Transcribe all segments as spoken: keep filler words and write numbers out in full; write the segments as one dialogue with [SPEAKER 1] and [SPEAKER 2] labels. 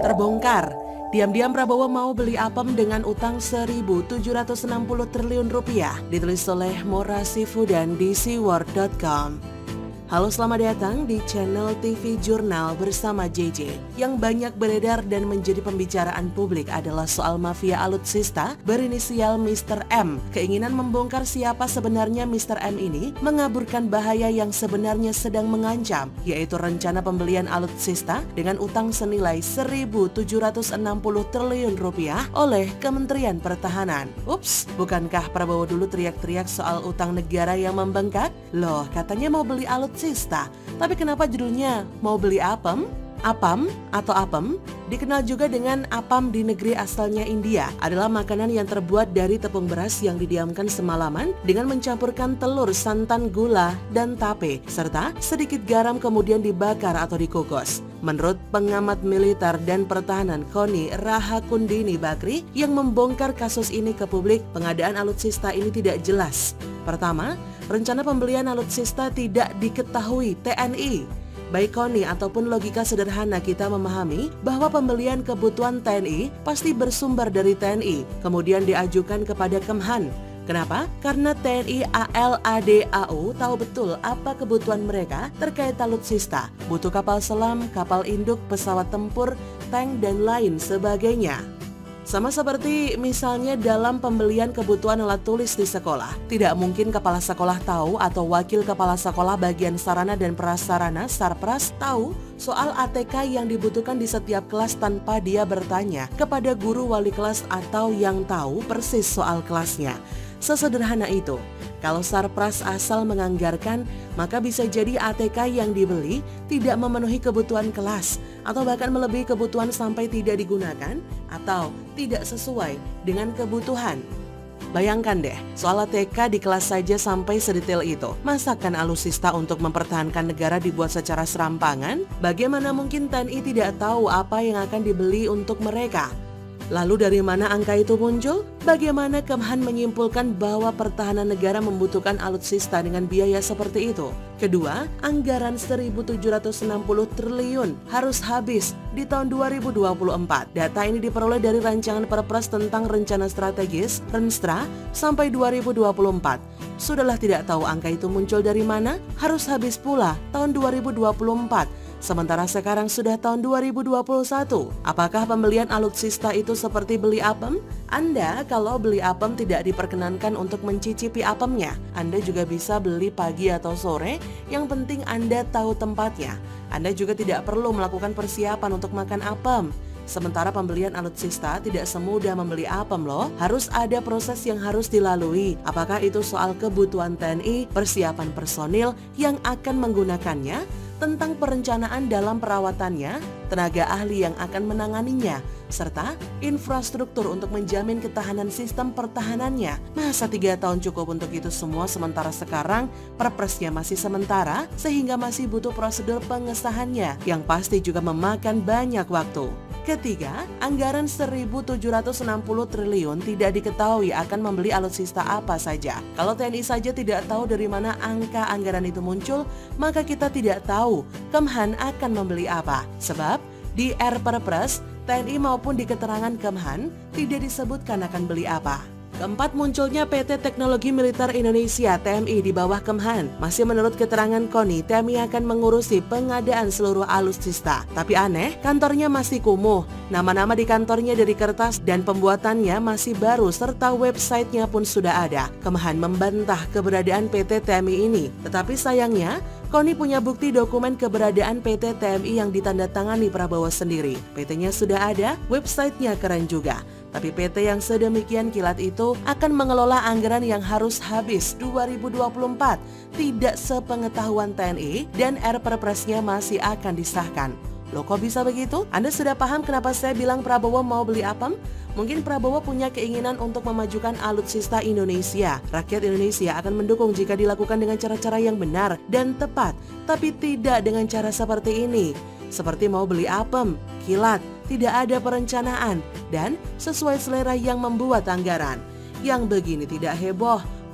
[SPEAKER 1] Terbongkar, diam-diam Prabowo mau beli Apem dengan utang seribu tujuh ratus enam puluh triliun rupiah, ditulis oleh Mora Sifudan di siworld dot com. Halo, selamat datang di channel T V Jurnal bersama J J. Yang banyak beredar dan menjadi pembicaraan publik adalah soal mafia alutsista berinisial mister M. Keinginan membongkar siapa sebenarnya mister M ini mengaburkan bahaya yang sebenarnya sedang mengancam, yaitu rencana pembelian alutsista dengan utang senilai seribu tujuh ratus enam puluh triliun rupiah oleh Kementerian Pertahanan. Ups, bukankah Prabowo dulu teriak-teriak soal utang negara yang membengkak? Loh, katanya mau beli alutsista. Sista. Tapi kenapa judulnya mau beli Apem? Apam atau Apem, dikenal juga dengan apam di negeri asalnya India, adalah makanan yang terbuat dari tepung beras yang didiamkan semalaman dengan mencampurkan telur, santan, gula, dan tape, serta sedikit garam kemudian dibakar atau dikukus. Menurut pengamat militer dan pertahanan Koni Rahakundini Bakri yang membongkar kasus ini ke publik, pengadaan alutsista ini tidak jelas. Pertama, rencana pembelian alutsista tidak diketahui T N I. Baik Koni ataupun logika sederhana kita memahami bahwa pembelian kebutuhan T N I pasti bersumber dari T N I, kemudian diajukan kepada Kemhan. Kenapa? Karena T N I A L A D A U tahu betul apa kebutuhan mereka terkait alutsista, butuh kapal selam, kapal induk, pesawat tempur, tank, dan lain sebagainya. Sama seperti misalnya dalam pembelian kebutuhan alat tulis di sekolah. Tidak mungkin kepala sekolah tahu atau wakil kepala sekolah bagian sarana dan prasarana Sarpras tahu soal A T K yang dibutuhkan di setiap kelas tanpa dia bertanya kepada guru wali kelas atau yang tahu persis soal kelasnya. Sesederhana itu. Kalau Sarpras asal menganggarkan, maka bisa jadi A T K yang dibeli tidak memenuhi kebutuhan kelas atau bahkan melebihi kebutuhan sampai tidak digunakan atau tidak sesuai dengan kebutuhan. Bayangkan deh, soal A T K di kelas saja sampai sedetail itu. Masakan alutsista untuk mempertahankan negara dibuat secara serampangan? Bagaimana mungkin T N I tidak tahu apa yang akan dibeli untuk mereka? Lalu dari mana angka itu muncul? Bagaimana Kemhan menyimpulkan bahwa pertahanan negara membutuhkan alutsista dengan biaya seperti itu? Kedua, anggaran seribu tujuh ratus enam puluh triliun harus habis di tahun dua ribu dua puluh empat. Data ini diperoleh dari rancangan Perpres tentang rencana strategis Renstra sampai dua ribu dua puluh empat. Sudahlah tidak tahu angka itu muncul dari mana? Harus habis pula tahun dua ribu dua puluh empat. Sementara sekarang sudah tahun dua ribu dua puluh satu. Apakah pembelian alutsista itu seperti beli apem? Anda kalau beli apem tidak diperkenankan untuk mencicipi apemnya. Anda juga bisa beli pagi atau sore, yang penting Anda tahu tempatnya. Anda juga tidak perlu melakukan persiapan untuk makan apem. Sementara pembelian alutsista tidak semudah membeli apem loh. Harus ada proses yang harus dilalui. Apakah itu soal kebutuhan T N I, persiapan personil yang akan menggunakannya, tentang perencanaan dalam perawatannya, tenaga ahli yang akan menanganinya, serta infrastruktur untuk menjamin ketahanan sistem pertahanannya. Masa tiga tahun cukup untuk itu semua sementara sekarang perpresnya masih sementara sehingga masih butuh prosedur pengesahannya yang pasti juga memakan banyak waktu. Ketiga, anggaran seribu tujuh ratus enam puluh triliun tidak diketahui akan membeli alutsista apa saja. Kalau T N I saja tidak tahu dari mana angka anggaran itu muncul, maka kita tidak tahu Kemhan akan membeli apa. Sebab di R Perpres, T N I maupun di keterangan Kemhan tidak disebutkan akan beli apa. Keempat, munculnya P T Teknologi Militer Indonesia T M I di bawah Kemhan. Masih menurut keterangan Koni, T M I akan mengurusi pengadaan seluruh alutsista. Tapi aneh, kantornya masih kumuh. Nama-nama di kantornya dari kertas dan pembuatannya masih baru serta websitenya pun sudah ada. Kemhan membantah keberadaan P T T M I ini. Tetapi sayangnya, Koni punya bukti dokumen keberadaan P T T M I yang ditandatangani Prabowo sendiri. P T-nya sudah ada, websitenya keren juga. Tapi P T yang sedemikian kilat itu akan mengelola anggaran yang harus habis dua ribu dua puluh empat. Tidak sepengetahuan T N I dan R Perpresnya masih akan disahkan. Loh, kok bisa begitu? Anda sudah paham kenapa saya bilang Prabowo mau beli apem? Mungkin Prabowo punya keinginan untuk memajukan alutsista Indonesia. Rakyat Indonesia akan mendukung jika dilakukan dengan cara-cara yang benar dan tepat, tapi tidak dengan cara seperti ini. Seperti mau beli apem, kilat, tidak ada perencanaan, dan sesuai selera yang membuat anggaran. Yang begini tidak heboh,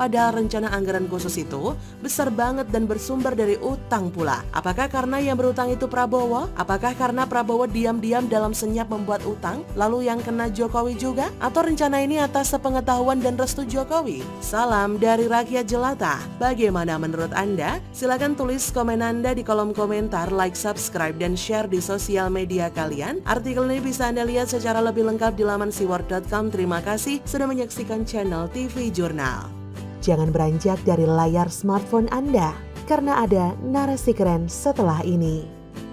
[SPEAKER 1] Padahal rencana anggaran khusus itu besar banget dan bersumber dari utang pula. Apakah karena yang berutang itu Prabowo? Apakah karena Prabowo diam-diam dalam senyap membuat utang, lalu yang kena Jokowi juga? Atau rencana ini atas sepengetahuan dan restu Jokowi? Salam dari rakyat jelata. Bagaimana menurut Anda? Silahkan tulis komen Anda di kolom komentar, like, subscribe, dan share di sosial media kalian. Artikel ini bisa Anda lihat secara lebih lengkap di laman siwar dot com. Terima kasih sudah menyaksikan channel T V Jurnal.
[SPEAKER 2] Jangan beranjak dari layar smartphone Anda, karena ada narasi keren setelah ini.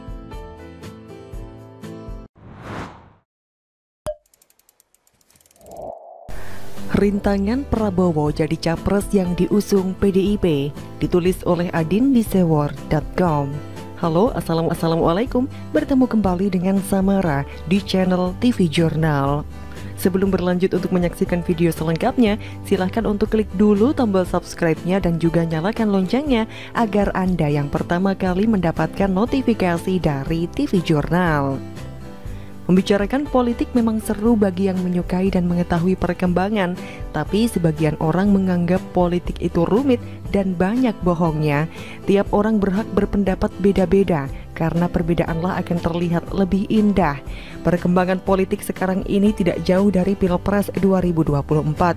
[SPEAKER 3] Rintangan Prabowo jadi capres yang diusung P D I P, ditulis oleh Adin di siwar dot com. Halo, assalamualaikum, bertemu kembali dengan Samara di channel T V Jurnal. Sebelum berlanjut untuk menyaksikan video selengkapnya, silahkan untuk klik dulu tombol subscribe-nya dan juga nyalakan loncengnya agar Anda yang pertama kali mendapatkan notifikasi dari T V Jurnal. Membicarakan politik memang seru bagi yang menyukai dan mengetahui perkembangan, tapi sebagian orang menganggap politik itu rumit dan banyak bohongnya. Tiap orang berhak berpendapat beda-beda, karena perbedaanlah akan terlihat lebih indah. Perkembangan politik sekarang ini tidak jauh dari Pilpres dua ribu dua puluh empat.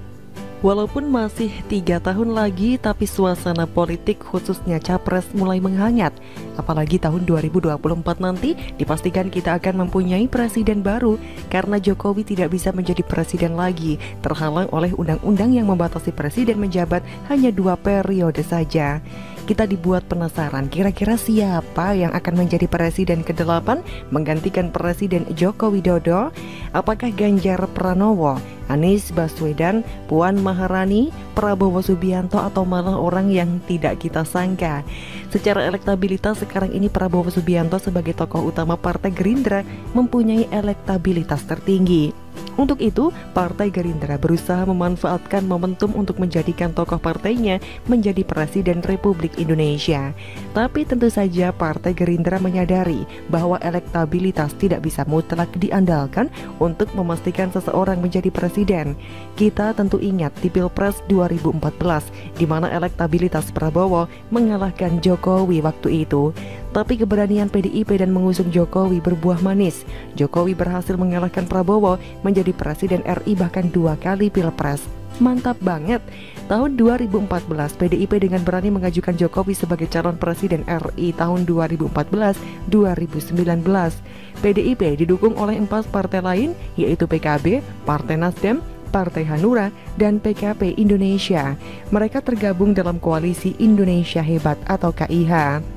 [SPEAKER 3] Walaupun masih tiga tahun lagi, tapi suasana politik khususnya capres mulai menghangat. Apalagi tahun dua ribu dua puluh empat nanti dipastikan kita akan mempunyai presiden baru, karena Jokowi tidak bisa menjadi presiden lagi, terhalang oleh undang-undang yang membatasi presiden menjabat hanya dua periode saja. Kita dibuat penasaran, kira-kira siapa yang akan menjadi presiden kedelapan menggantikan Presiden Joko Widodo? Apakah Ganjar Pranowo, Anies Baswedan, Puan Maharani, Prabowo Subianto, atau malah orang yang tidak kita sangka? Secara elektabilitas sekarang ini Prabowo Subianto sebagai tokoh utama Partai Gerindra mempunyai elektabilitas tertinggi. Untuk itu, Partai Gerindra berusaha memanfaatkan momentum untuk menjadikan tokoh partainya menjadi Presiden Republik Indonesia. Tapi tentu saja Partai Gerindra menyadari bahwa elektabilitas tidak bisa mutlak diandalkan untuk memastikan seseorang menjadi presiden. Kita tentu ingat di Pilpres dua ribu empat belas, di mana elektabilitas Prabowo mengalahkan Jokowi waktu itu. Tapi keberanian P D I P dan mengusung Jokowi berbuah manis. Jokowi berhasil mengalahkan Prabowo menjadi Presiden R I bahkan dua kali Pilpres. Mantap banget. Tahun dua ribu empat belas, P D I P dengan berani mengajukan Jokowi sebagai calon Presiden R I tahun dua ribu empat belas sampai dua ribu sembilan belas. P D I P didukung oleh empat partai lain, yaitu P K B, Partai Nasdem, Partai Hanura, dan P K P Indonesia. Mereka tergabung dalam koalisi Indonesia Hebat atau K I H.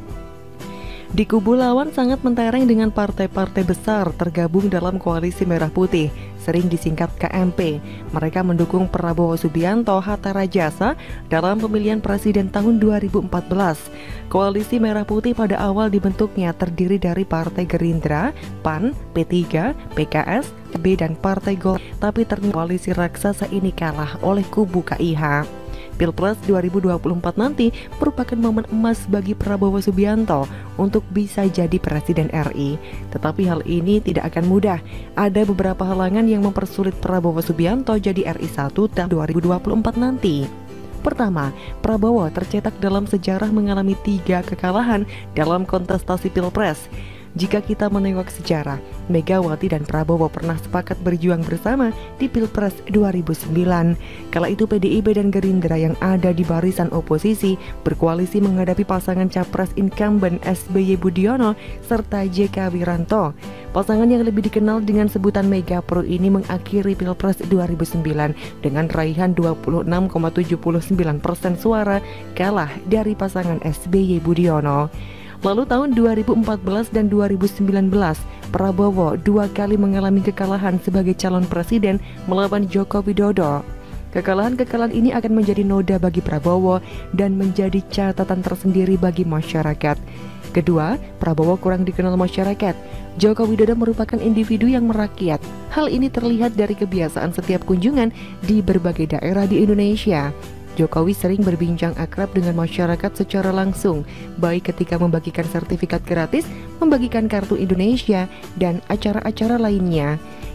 [SPEAKER 3] Di kubu lawan sangat mentereng dengan partai-partai besar tergabung dalam koalisi Merah Putih, sering disingkat K M P. Mereka mendukung Prabowo Subianto Hatta Rajasa dalam pemilihan presiden tahun dua ribu empat belas. Koalisi Merah Putih pada awal dibentuknya terdiri dari Partai Gerindra, P A N, P tiga, P K S, P B, dan Partai Golkar. Tapi ternyata koalisi raksasa ini kalah oleh kubu K I H. Pilpres dua ribu dua puluh empat nanti merupakan momen emas bagi Prabowo Subianto untuk bisa jadi Presiden R I. Tetapi hal ini tidak akan mudah. Ada beberapa halangan yang mempersulit Prabowo Subianto jadi R I satu tahun dua ribu dua puluh empat nanti. Pertama, Prabowo tercetak dalam sejarah mengalami tiga kekalahan dalam kontestasi Pilpres. Jika kita menengok sejarah, Megawati dan Prabowo pernah sepakat berjuang bersama di Pilpres dua ribu sembilan. Kala itu P D I P dan Gerindra yang ada di barisan oposisi berkoalisi menghadapi pasangan capres incumbent S B Y Budiono serta J K Wiranto. Pasangan yang lebih dikenal dengan sebutan Mega Pro ini mengakhiri Pilpres dua ribu sembilan dengan raihan dua puluh enam koma tujuh sembilan persen suara, kalah dari pasangan S B Y Budiono. Lalu tahun dua ribu empat belas dan dua ribu sembilan belas, Prabowo dua kali mengalami kekalahan sebagai calon presiden melawan Joko Widodo. Kekalahan-kekalahan ini akan menjadi noda bagi Prabowo dan menjadi catatan tersendiri bagi masyarakat. Kedua, Prabowo kurang dikenal masyarakat. Joko Widodo merupakan individu yang merakyat. Hal ini terlihat dari kebiasaan setiap kunjungan di berbagai daerah di Indonesia. Jokowi sering berbincang akrab dengan masyarakat secara langsung, baik ketika membagikan sertifikat gratis, membagikan kartu Indonesia, dan acara-acara lainnya.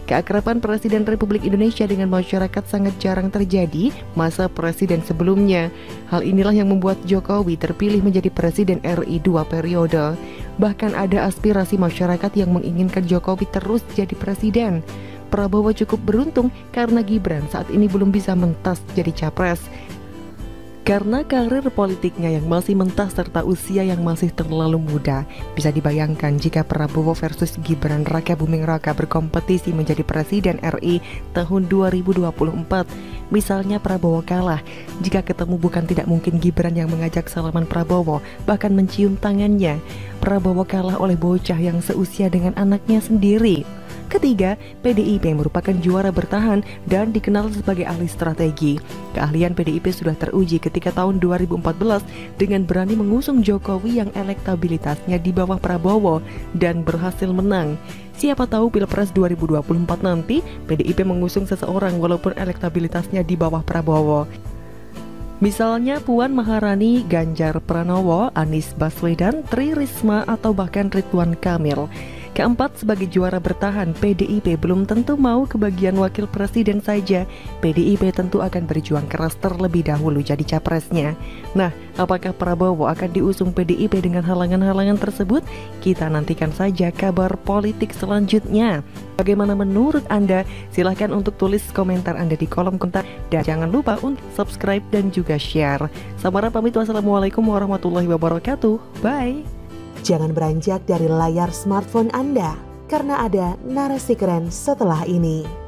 [SPEAKER 3] Keakraban Presiden Republik Indonesia dengan masyarakat sangat jarang terjadi masa presiden sebelumnya. Hal inilah yang membuat Jokowi terpilih menjadi Presiden R I dua periode. Bahkan ada aspirasi masyarakat yang menginginkan Jokowi terus jadi presiden. Prabowo cukup beruntung karena Gibran saat ini belum bisa mentas jadi capres. Karena karir politiknya yang masih mentah serta usia yang masih terlalu muda, bisa dibayangkan jika Prabowo versus Gibran Raka Buming Raka berkompetisi menjadi Presiden R I tahun dua ribu dua puluh empat. Misalnya Prabowo kalah, jika ketemu bukan tidak mungkin Gibran yang mengajak salaman Prabowo, bahkan mencium tangannya. Prabowo kalah oleh bocah yang seusia dengan anaknya sendiri. Ketiga, P D I P merupakan juara bertahan dan dikenal sebagai ahli strategi. Keahlian P D I P sudah teruji ketika tahun dua ribu empat belas dengan berani mengusung Jokowi yang elektabilitasnya di bawah Prabowo dan berhasil menang. Siapa tahu Pilpres dua ribu dua puluh empat nanti P D I P mengusung seseorang walaupun elektabilitasnya di bawah Prabowo. Misalnya Puan Maharani, Ganjar Pranowo, Anies Baswedan, Tri Risma, atau bahkan Ridwan Kamil. Keempat, sebagai juara bertahan, P D I P belum tentu mau kebagian wakil presiden saja. P D I P tentu akan berjuang keras terlebih dahulu jadi capresnya. Nah, apakah Prabowo akan diusung P D I P dengan halangan-halangan tersebut? Kita nantikan saja kabar politik selanjutnya. Bagaimana menurut Anda? Silahkan untuk tulis komentar Anda di kolom komentar. Dan jangan lupa untuk subscribe dan juga share. Samara pamit, wassalamualaikum warahmatullahi wabarakatuh. Bye.
[SPEAKER 2] Jangan beranjak dari layar smartphone Anda, karena ada narasi keren setelah ini.